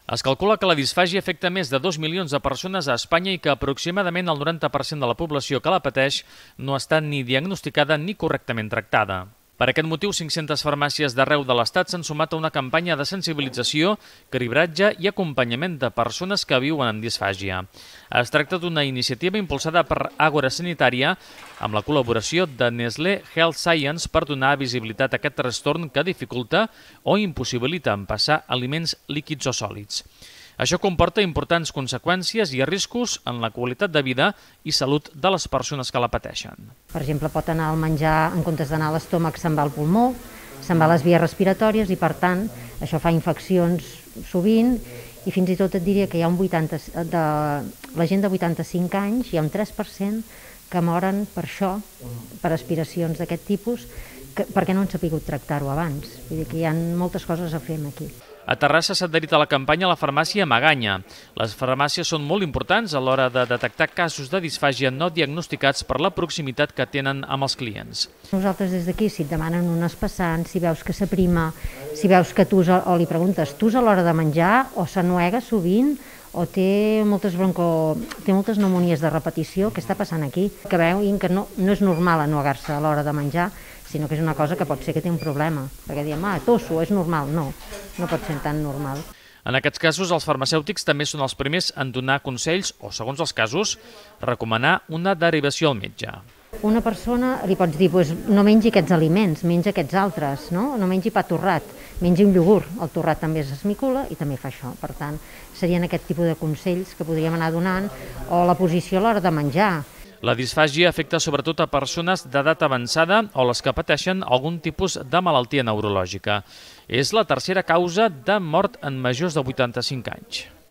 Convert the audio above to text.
Es calcula que la disfàgia afecta més de 2 milions de persones a Espanya i que aproximadament el 90% de la població que la pateix no està ni diagnosticada ni correctament tractada. Per aquest motiu, 500 farmàcies d'arreu de l'Estat s'han sumat a una campanya de sensibilització, cribratge i acompanyament de persones que viuen amb disfàgia. Es tracta d'una iniciativa impulsada per Àgora Sanitària amb la col·laboració de Nestlé Health Science per donar visibilitat a aquest trastorn que dificulta o impossibilita empassar aliments líquids o sòlids. Això comporta importants conseqüències i riscos en la qualitat de vida i salut de les persones que la pateixen. Per exemple, pot anar al menjar, en comptes d'anar a l'estómac, se'n va al pulmó, se'n va a les vies respiratòries i, per tant, això fa infeccions sovint i fins i tot et diria que hi ha la gent de 85 anys, hi ha un 3% que moren per això, per aspiracions d'aquest tipus, perquè no han sabut tractar-ho abans. Vull dir que hi ha moltes coses a fer aquí. A Terrassa s'ha adherit a la campanya la farmàcia Maganya. Les farmàcies són molt importants a l'hora de detectar casos de disfàgia no diagnosticats per la proximitat que tenen amb els clients. Nosaltres des d'aquí, si et demanen un espassant, si veus que s'aprima, si veus que tusa o li preguntes tusa a l'hora de menjar o s'ennuega sovint o té moltes pneumonies de repetició, què està passant aquí? Que veuen que no és normal ennuegar-se a l'hora de menjar, sinó que és una cosa que pot ser que té un problema. Perquè diem, tosso, és normal. No pot ser tan normal. En aquests casos, els farmacèutics també són els primers en donar consells o, segons els casos, recomanar una derivació al metge. Una persona li pots dir, no mengi aquests aliments, menja aquests altres, no mengi pa torrat, mengi un iogurt. El torrat també s'esmicula i també fa això. Per tant, serien aquest tipus de consells que podríem anar donant, o la posició a l'hora de menjar. La disfàgia afecta sobretot a persones d'edat avançada o les que pateixen algun tipus de malaltia neurològica. És la tercera causa de mort en majors de 85 anys.